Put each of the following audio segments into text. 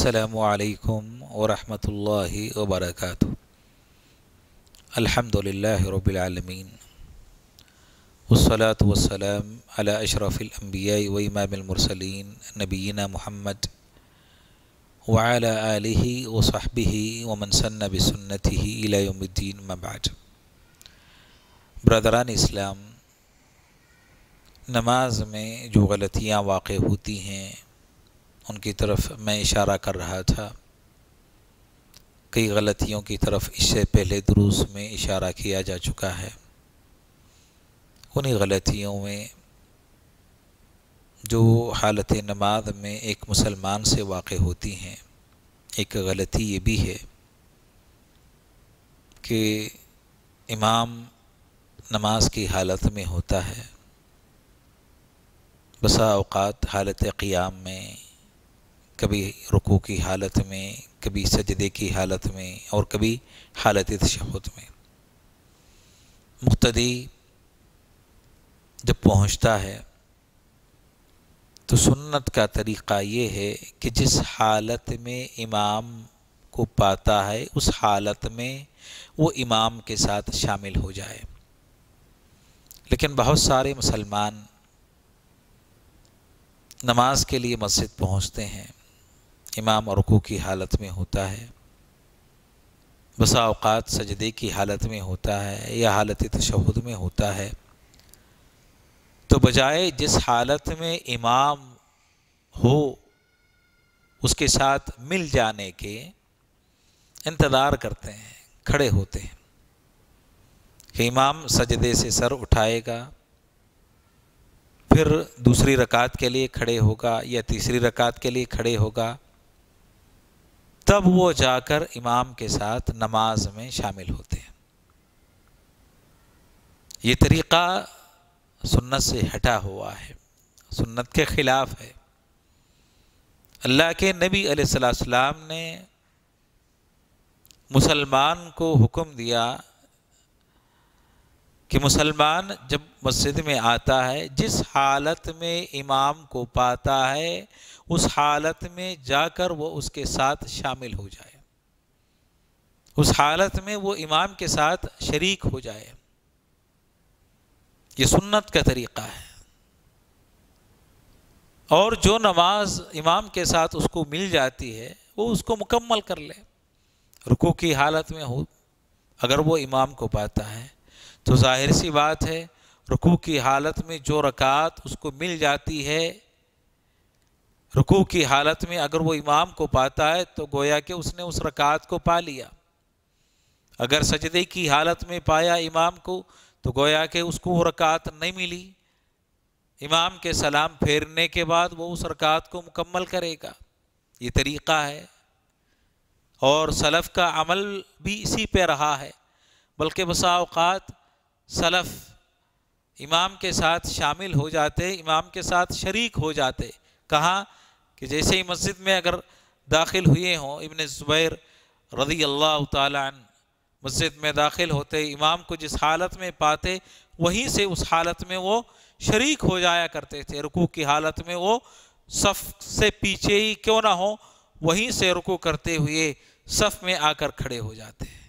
السلام علیکم ورحمۃ اللہ وبرکاتہ۔ الحمد للہ رب العالمین والصلاة والسلام علی اشرف الانبیاء و امام المرسلین نبینا محمد وعلی آلہ وصحبہ ومن سن بسنتہ الی یوم الدین، اما بعد۔ برادران اسلام، نماز میں جو غلطیاں واقع ہوتی ہیں ان کی طرف میں اشارہ کر رہا تھا۔ کئی غلطیوں کی طرف اس سے پہلے دروس میں اشارہ کیا جا چکا ہے۔ انہی غلطیوں میں جو حالت نماز میں ایک مسلمان سے واقع ہوتی ہیں، ایک غلطی یہ بھی ہے کہ امام نماز کی حالت میں ہوتا ہے، بسا اوقات حالت قیام میں، کبھی رکوع کی حالت میں، کبھی سجدے کی حالت میں، اور کبھی حالت تشہد میں۔ مقتدی جب پہنچتا ہے تو سنت کا طریقہ یہ ہے کہ جس حالت میں امام کو پاتا ہے اس حالت میں وہ امام کے ساتھ شامل ہو جائے۔ لیکن بہت سارے مسلمان نماز کے لیے مسجد پہنچتے ہیں، امام رکوع کی حالت میں ہوتا ہے، بسا اوقات سجدے کی حالت میں ہوتا ہے یا حالت تشہد میں ہوتا ہے، تو بجائے جس حالت میں امام ہو اس کے ساتھ مل جانے کے انتظار کرتے ہیں، کھڑے ہوتے ہیں کہ امام سجدے سے سر اٹھائے گا، پھر دوسری رکعت کے لیے کھڑے ہوگا یا تیسری رکعت کے لیے کھڑے ہوگا، تب وہ جا کر امام کے ساتھ نماز میں شامل ہوتے ہیں۔ یہ طریقہ سنت سے ہٹا ہوا ہے، سنت کے خلاف ہے۔ اللہ کے نبی علیہ السلام نے مسلمان کو حکم دیا کہ مسلمان جب مسجد میں آتا ہے، جس حالت میں امام کو پاتا ہے اس حالت میں جا کر وہ اس کے ساتھ شامل ہو جائے، اس حالت میں وہ امام کے ساتھ شریک ہو جائے۔ یہ سنت کا طریقہ ہے۔ اور جو نماز امام کے ساتھ اس کو مل جاتی ہے وہ اس کو مکمل کر لے۔ رکوع کی حالت میں ہو اگر وہ امام کو پاتا ہے تو ظاہر سی بات ہے رکوع کی حالت میں جو رکعت اس کو مل جاتی ہے، رکوع کی حالت میں اگر وہ امام کو پاتا ہے تو گویا کہ اس نے اس رکعت کو پا لیا۔ اگر سجدے کی حالت میں پایا امام کو تو گویا کہ اس کو وہ رکعت نہیں ملی، امام کے سلام پھیرنے کے بعد وہ اس رکعت کو مکمل کرے گا۔ یہ طریقہ ہے، اور سلف کا عمل بھی اسی پہ رہا ہے، بلکہ بسا اوقات سلف امام کے ساتھ شامل ہو جاتے، امام کے ساتھ شریک ہو جاتے۔ کہاں کہ جیسے ہی مسجد میں اگر داخل ہوئے ہوں، ابن زبیر رضی اللہ تعالی عنہ مسجد میں داخل ہوتے، امام کو جس حالت میں پاتے وہیں سے اس حالت میں وہ شریک ہو جایا کرتے تھے۔ رکوع کی حالت میں وہ صف سے پیچھے ہی کیوں نہ ہو، وہیں سے رکوع کرتے ہوئے صف میں آ کر کھڑے ہو جاتے ہیں۔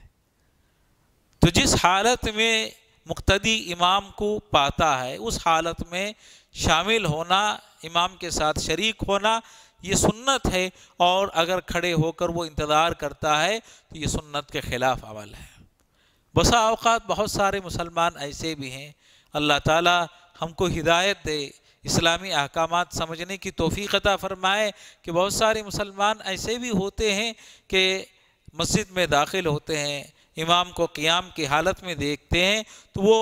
تو جس حالت میں مقتدی امام کو پاتا ہے اس حالت میں شامل ہونا، امام کے ساتھ شریک ہونا، یہ سنت ہے، اور اگر کھڑے ہو کر وہ انتظار کرتا ہے تو یہ سنت کے خلاف عمل ہے۔ بسا اوقات بہت سارے مسلمان ایسے بھی ہیں، اللہ تعالی ہم کو ہدایت دے، اسلامی احکامات سمجھنے کی توفیق عطا فرمائے، کہ بہت سارے مسلمان ایسے بھی ہوتے ہیں کہ مسجد میں داخل ہوتے ہیں، امام کو قیام کی حالت میں دیکھتے ہیں تو وہ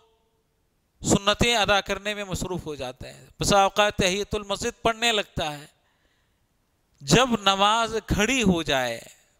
سنتیں ادا کرنے میں مصروف ہو جاتے ہیں، بسا اوقات تحیۃ المسجد پڑھنے لگتا ہے۔ جب نماز کھڑی ہو جائے،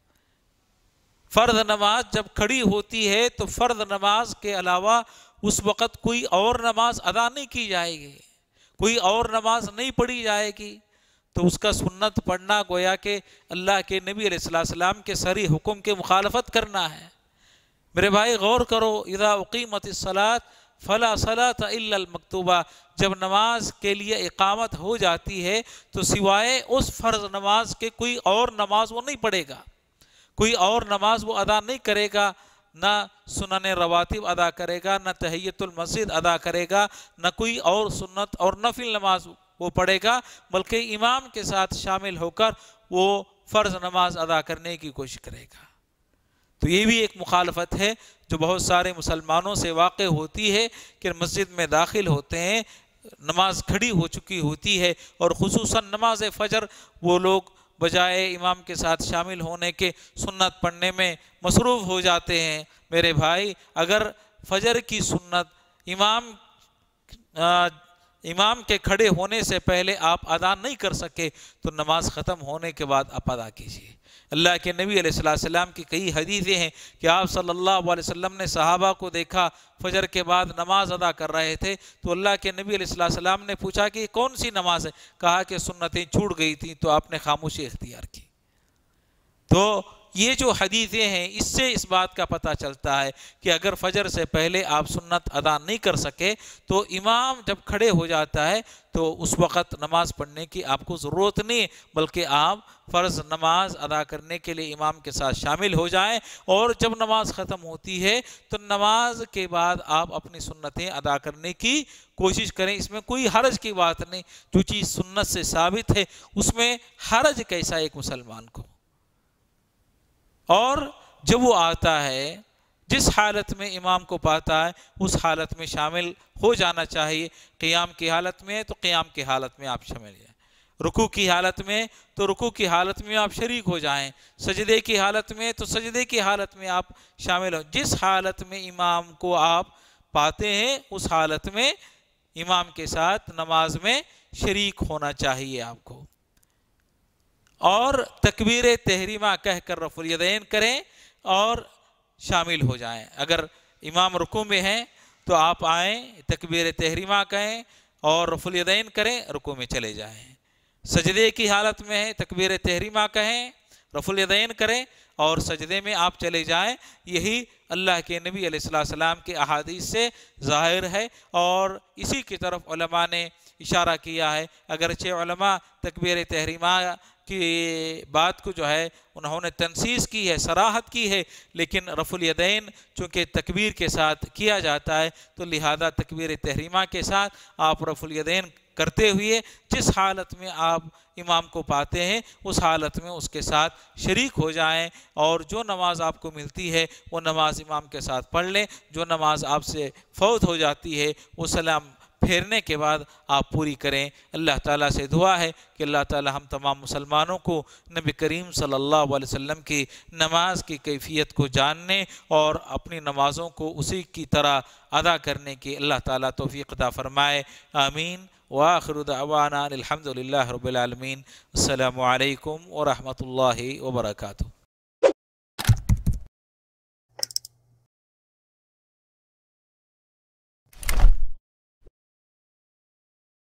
فرض نماز جب کھڑی ہوتی ہے تو فرض نماز کے علاوہ اس وقت کوئی اور نماز ادا نہیں کی جائے گی، کوئی اور نماز نہیں پڑھی جائے گی، تو اس کا سنت پڑھنا گویا کہ اللہ کے نبی علیہ السلام کے صریح حکم کے مخالفت کرنا ہے۔ میرے بھائی غور کرو، اذا اقیمت الصلاۃ فلا صلاۃ الا المکتوبہ، جب نماز کے لیے اقامت ہو جاتی ہے تو سوائے اس فرض نماز کے کوئی اور نماز وہ نہیں پڑھے گا، کوئی اور نماز وہ ادا نہیں کرے گا، نہ سنن رواتب ادا کرے گا، نہ تحیۃ المسجد ادا کرے گا، نہ کوئی اور سنت اور نفل نماز وہ پڑھے گا، بلکہ امام کے ساتھ شامل ہو کر وہ فرض نماز ادا کرنے کی کوشش کرے گا۔ تو یہ بھی ایک مخالفت ہے جو بہت سارے مسلمانوں سے واقع ہوتی ہے کہ مسجد میں داخل ہوتے ہیں، نماز کھڑی ہو چکی ہوتی ہے، اور خصوصاً نماز فجر وہ لوگ بجائے امام کے ساتھ شامل ہونے کے سنت پڑھنے میں مصروف ہو جاتے ہیں۔ میرے بھائی، اگر فجر کی سنت امام کے کھڑے ہونے سے پہلے آپ ادا نہیں کر سکے تو نماز ختم ہونے کے بعد آپ ادا کیجیے۔ اللہ کے نبی علیہ السلام کی کئی حدیثیں ہیں کہ آپ صلی اللہ علیہ وسلم نے صحابہ کو دیکھا فجر کے بعد نماز ادا کر رہے تھے، تو اللہ کے نبی علیہ السلام نے پوچھا کہ یہ کون سی نماز ہے؟ کہا کہ سنتیں چھوٹ گئی تھیں، تو آپ نے خاموشی اختیار کی۔ تو یہ جو حدیثیں ہیں اس سے اس بات کا پتہ چلتا ہے کہ اگر فجر سے پہلے آپ سنت ادا نہیں کر سکے تو امام جب کھڑے ہو جاتا ہے تو اس وقت نماز پڑھنے کی آپ کو ضرورت نہیں، بلکہ آپ فرض نماز ادا کرنے کے لیے امام کے ساتھ شامل ہو جائیں، اور جب نماز ختم ہوتی ہے تو نماز کے بعد آپ اپنی سنتیں ادا کرنے کی کوشش کریں۔ اس میں کوئی حرج کی بات نہیں، جو چیز سنت سے ثابت ہے اس میں حرج کیسا ایک مسلمان کو؟ اور جب وہ آتا ہے جس حالت میں امام کو پاتا ہے اس حالت میں شامل ہو جانا چاہیے۔ قیام کی حالت میں تو قیام کی حالت میں آپ شامل جائیں، رکوع کی حالت میں تو رکوع کی حالت میں آپ شریک ہو جائیں، سجدے کی حالت میں تو سجدے کی حالت میں آپ شامل ہو۔ جس حالت میں امام کو آپ پاتے ہیں اس حالت میں امام کے ساتھ نماز میں شریک ہونا چاہیے آپ کو، اور تکبیر تحریمہ کہہ کر رفع الیدین کریں اور شامل ہو جائیں۔ اگر امام رکوع میں ہیں تو آپ آئیں، تکبیر تحریمہ کہیں اور رفع الیدین کریں، رکوع میں چلے جائیں۔ سجدے کی حالت میں ہیں، تکبیر تحریمہ کہیں، رفع الیدین کریں اور سجدے میں آپ چلے جائیں۔ یہی اللہ کے نبی علیہ السلام کے احادیث سے ظاہر ہے، اور اسی کی طرف علماء نے اشارہ کیا ہے۔ اگرچہ علماء تکبیر تحریمہ کی بات کو جو ہے انہوں نے تنصیص کی ہے، صراحت کی ہے، لیکن رفع الیدین چونکہ تکبیر کے ساتھ کیا جاتا ہے تو لہذا تکبیر تحریمہ کے ساتھ آپ رفع الیدین کرتے ہوئے جس حالت میں آپ امام کو پاتے ہیں اس حالت میں اس کے ساتھ شریک ہو جائیں، اور جو نماز آپ کو ملتی ہے وہ نماز امام کے ساتھ پڑھ لیں۔ جو نماز آپ سے فوت ہو جاتی ہے وہ سلام پھیرنے کے بعد آپ پوری کریں۔ اللہ تعالیٰ سے دعا ہے کہ اللہ تعالیٰ ہم تمام مسلمانوں کو نبی کریم صلی اللہ علیہ وسلم کی نماز کی کیفیت کو جاننے اور اپنی نمازوں کو اسی کی طرح ادا کرنے کی اللہ تعالیٰ توفیق عطا فرمائے، آمین۔ وآخر دعوانا الحمد للہ رب العالمین۔ السلام علیکم ورحمۃ اللہ وبرکاتہ۔